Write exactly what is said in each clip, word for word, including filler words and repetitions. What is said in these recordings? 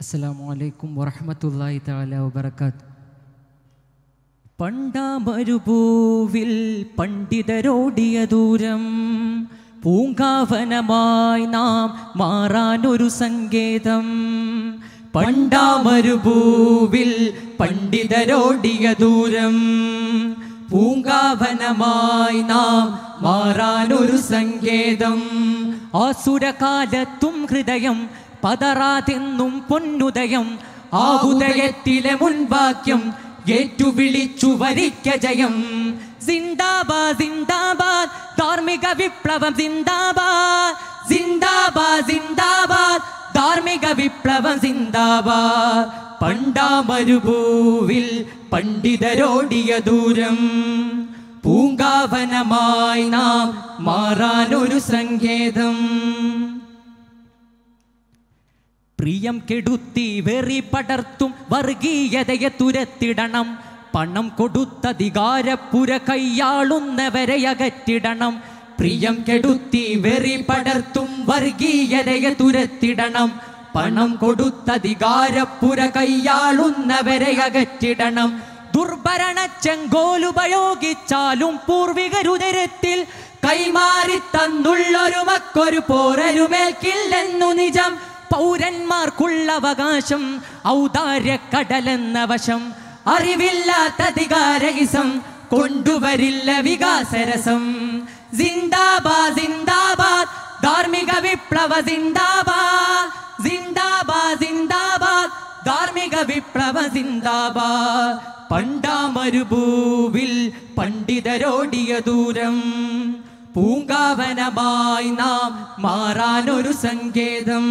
അസ്സലാമു അലൈക്കും വറഹ്മത്തുള്ളാഹി തആല വബറകാത്ത്. പണ്ടാമരുഭൂവിൽ പണ്ഡിതരോടിയ ദൂരം, പൂങ്കാവനമായി നാം മാറാനൊരു സങ്കേതം. പണ്ടാമരുഭൂവിൽ പണ്ഡിതരോടിയ ദൂരം, പൂങ്കാവനമായി നാം മാറാനൊരു സങ്കേതം. ആസുരകാലത്തും ഹൃദയം പതറാതെന്നും പൊന്നുദയം, ആ ഉദയത്തിലെ മുൻവാക്യം ഏറ്റുവിളിച്ചു വരിക്ക ജയം. സിന്ദാബാദ് സിന്ദാബാദ് ധാർമ്മിക വിപ്ലവം, സിന്ദാബാദ് സിന്ദാബാദ് സിന്ദാബാദ് ധാർമ്മിക വിപ്ലവം, സിന്ദാബാദ്. പണ്ടാമരുഭൂവിൽ പണ്ഡിതരോടിയ ദൂരം, പൂങ്കാവനമായി നാം മാറാനൊരു സങ്കേതം. പ്രിയം കെടുത്തി വെറി പടർത്തും വർഗീയതയെ തുരത്തിടണം, പണം കൊടുത്തധികാരപ്പുര കൈയാളുന്നവരെ അകറ്റിടണം. പ്രിയം കെടുത്തി വെറി പടർത്തും വർഗീയതയെ തുരത്തിടണം, പണം കൊടുത്തധികാരപ്പുര കൈയാളുന്നവരെ അകറ്റിടണം. ദുർഭരണ ചെങ്കോലുപയോഗിച്ചാലും പൂർവികരുദരത്തിൽ കൈമാറി തന്നുള്ളൊരു മക്കൊരു പോരരുമേൽക്കില്ലെന്നു നിജം. പൗരന്മാർക്കുള്ള അവകാശം ഔദാര്യ കടലെന്ന വശം, അറിവില്ലാത്തധികാരഹിസം കൊണ്ടുവരില്ല വികാസരസം. സിന്ദാബാദ് സിന്ദാബാദ് ധാർമ്മിക വിപ്ലവ, സിന്ദാബാദ് സിന്ദാബാദ് സിന്ദാബാദ് ധാർമ്മിക വിപ്ലവ, സിന്ദാബാദ്. പണ്ടാമരുഭൂവിൽ പണ്ഡിതരോടിയ ദൂരം, പൂങ്കാവനമായി നാം മാറാനൊരു സങ്കേതം.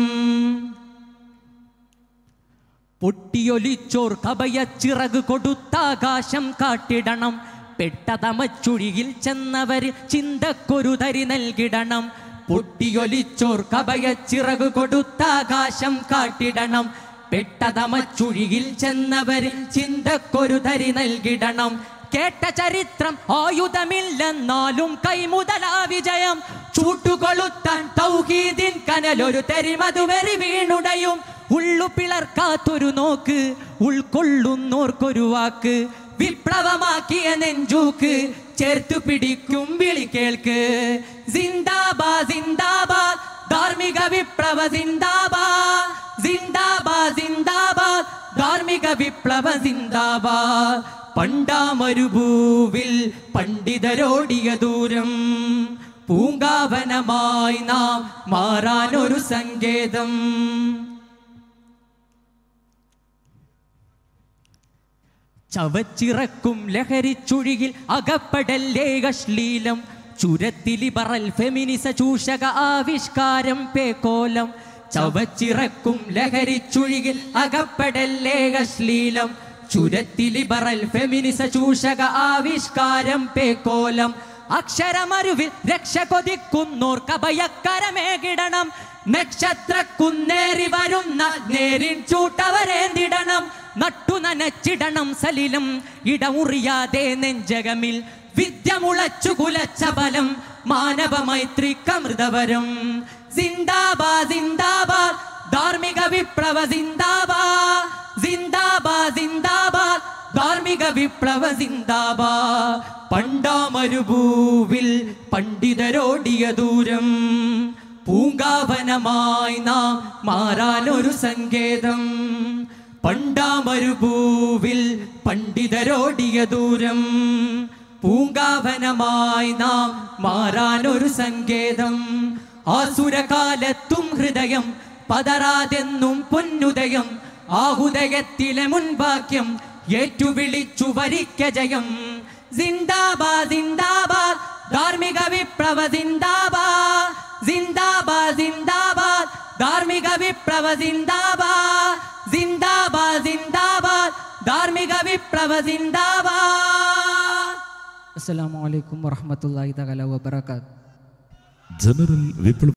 പൊട്ടിയൊലിച്ചോർ കബയ ചിറക് കൊടുത്താകാശം കാട്ടിടണം, പെട്ടതമച്ചുഴിയിൽ ചെന്നവർ ചിന്തക്കൊരു തരി നൽകിടണം. പൊട്ടിയൊലിച്ചോർ കബയ ചിറക് കൊടുത്താകാശം കാട്ടിടണം, പെട്ടതമച്ചുഴിയിൽ ചെന്നവർ ചിന്തക്കൊരു തരി നൽകിടണം. കേട്ട ചരിത്രം ആയുധമില്ലെന്നാലും കൈമുതലാ വിജയം, ചൂട്ടുകൊളുത്താൻ തൗഹീദിൻ കനലൊരു തെരിമതുവരി വീണുടയും. ഉള്ളു പിളർക്കാത്തൊരു നോക്ക്, ഉൾക്കൊള്ളുന്നോർക്കൊരു വാക്ക്, വിപ്ലവമാക്കിയ നെഞ്ചൂക്ക് ചേർത്തു പിടിക്കും വിളി കേൾക്ക്. സിന്ദാബാദ് സിന്ദാബാദ് ധാർമ്മിക വിപ്ലവ, സിന്ദാബാദ് സിന്ദാബാദ് സിന്ദാബാദ് ധാർമ്മിക വിപ്ലവ, സിന്ദാബാദ്. പണ്ടാമരുഭൂവിൽ പണ്ഡിതരോടിയ ദൂരം, പൂങ്കാവനമായി നാം മാറാനൊരു സങ്കേതം. ചവച്ചിറക്കും ലഹരിച്ചുഴിയിൽ അകപ്പെടല്ലേ അശ്ലീലം, ചുരത്തിലിബറൽ ഫെമിനിസ ചൂഷക ആവിഷ്കാരം പേക്കോലം. ചവച്ചിറക്കും ലഹരിച്ചുഴിയിൽ അകപ്പെടല്ലേ അശ്ലീലം, ചുരത്തിലിബറൽ ഫെമിനിസ ചൂഷക ആവിഷ്കാരം പേക്കോലം. അക്ഷരമരുവിൽ രക്ഷ കൊതിക്കുന്നോർക്കഭയക്കരമേകിടണം, നക്ഷത്ര കുന്നേറി വരുന്ന നേരിൻ ചൂട്ടവരേന്തിടണം. നട്ടു നനച്ചിടണം സലിലം ഇടമുറിയാതെ നെഞ്ചകമിൽ, വിദ്യ മുളച്ചു കുലച്ച ബലം മാനവ മൈത്രിക്കമൃതവരം. സിന്ദാബാദ് സിന്ദാബാദ് ധാർമ്മിക വിപ്ലവ, സിന്ദാബാദ് സിന്ദാബാദ് സിന്ദാബാദ് ധാർമ്മിക വിപ്ലവ, സിന്ദാബാദ്. പണ്ടാമരുഭൂവിൽ പണ്ഡിതരോടിയ ദൂരം, പൂങ്കാവനമായി നാം മാറാനൊരു സങ്കേതം. പണ്ടാമരുഭൂവിൽ പണ്ഡിതരോടിയ ദൂരം, പൂങ്കാവനമായി നാം മാറാനൊരു സങ്കേതം. ആസുരകാലത്തും ഹൃദയം പതറാതെന്നും പൊന്നുദയം, ആ ഉദയത്തിലെ മുൻവാക്യം ഏറ്റുവിളിച്ചു വരിക്ക ജയം. സിന്ദാബാദ് സിന്ദാബാദ് ധാർമ്മിക വിപ്ലവ, സിന്ദാബാദ് സിന്ദാബാദ് സിന്ദാബാദ് ധാർമ്മിക വിപ്ലവ, സിന്ദാബാദ് സിന്ദാബാദ് സിന്ദാബാദ് ധാർമ്മിക വിപ്ലവ, സിന്ദാബാദ്. അസ്സലാമു അലൈക്കും വറഹ്മത്തുള്ളാഹി തആല വബറകാത്ത്. ജനറൽ വിപ്ലവ